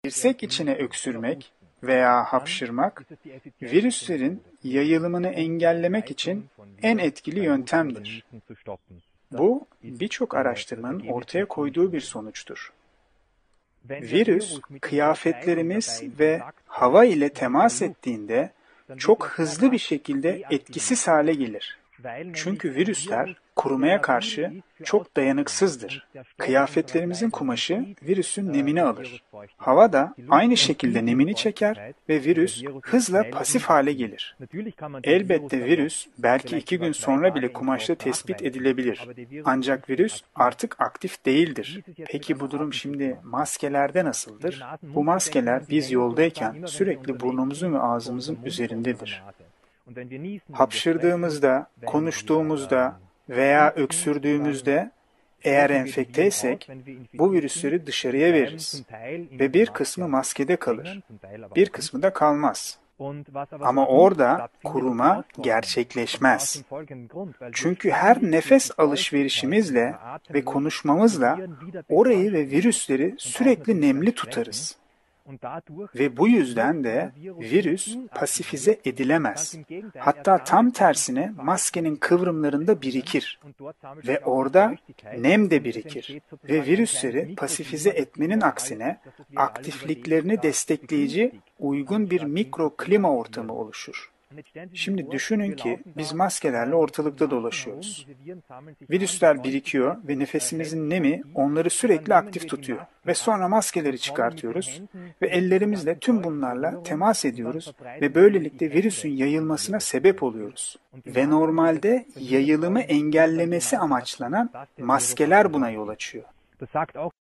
Dirsek içine öksürmek veya hapşırmak, virüslerin yayılımını engellemek için en etkili yöntemdir. Bu, birçok araştırmanın ortaya koyduğu bir sonuçtur. Virüs, kıyafetlerimiz ve hava ile temas ettiğinde çok hızlı bir şekilde etkisiz hale gelir. Çünkü virüsler kurumaya karşı çok dayanıksızdır. Kıyafetlerimizin kumaşı virüsün nemini alır. Hava da aynı şekilde nemini çeker ve virüs hızla pasif hale gelir. Elbette virüs belki 2 gün sonra bile kumaşta tespit edilebilir. Ancak virüs artık aktif değildir. Peki bu durum şimdi maskelerde nasıldır? Bu maskeler biz yoldayken sürekli burnumuzun ve ağzımızın üzerindedir. Hapşırdığımızda, konuştuğumuzda veya öksürdüğümüzde eğer enfekteysek bu virüsleri dışarıya veririz ve bir kısmı maskede kalır, bir kısmı da kalmaz. Ama orada kuruma gerçekleşmez. Çünkü her nefes alışverişimizle ve konuşmamızla orayı ve virüsleri sürekli nemli tutarız. Ve bu yüzden de virüs pasifize edilemez. Hatta tam tersine maskenin kıvrımlarında birikir. Ve orada nem de birikir. Ve virüsleri pasifize etmenin aksine aktifliklerini destekleyici uygun bir mikroklima ortamı oluşur. Şimdi düşünün ki biz maskelerle ortalıkta dolaşıyoruz. Virüsler birikiyor ve nefesimizin nemi onları sürekli aktif tutuyor. Ve sonra maskeleri çıkartıyoruz ve ellerimizle tüm bunlarla temas ediyoruz ve böylelikle virüsün yayılmasına sebep oluyoruz. Ve normalde yayılımı engellemesi amaçlanan maskeler buna yol açıyor.